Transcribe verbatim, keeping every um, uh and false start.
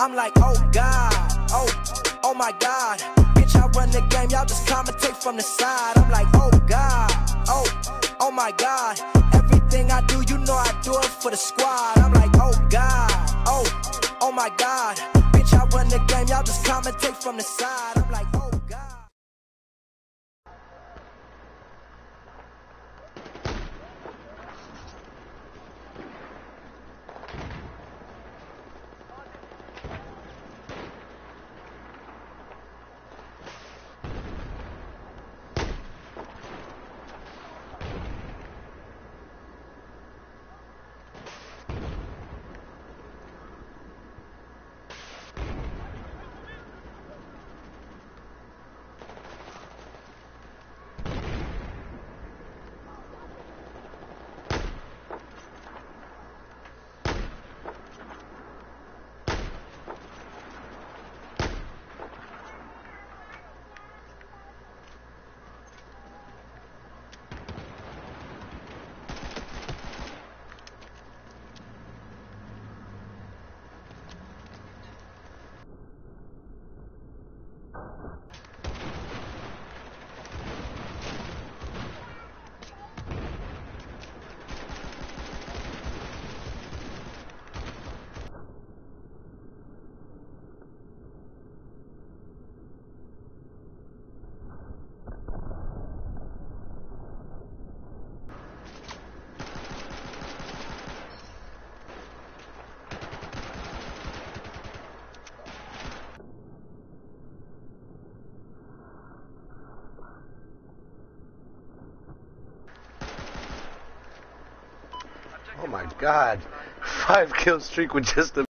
I'm like, oh God, oh, oh my God. Bitch, I run the game, y'all just commentate from the side. I'm like, oh God, oh, oh my God. Everything I do, you know I do it for the squad. I'm like, oh God, oh, oh my God. Bitch, I run the game, y'all just commentate from the side. I'm like, oh God. Oh my God, five kill streak with just a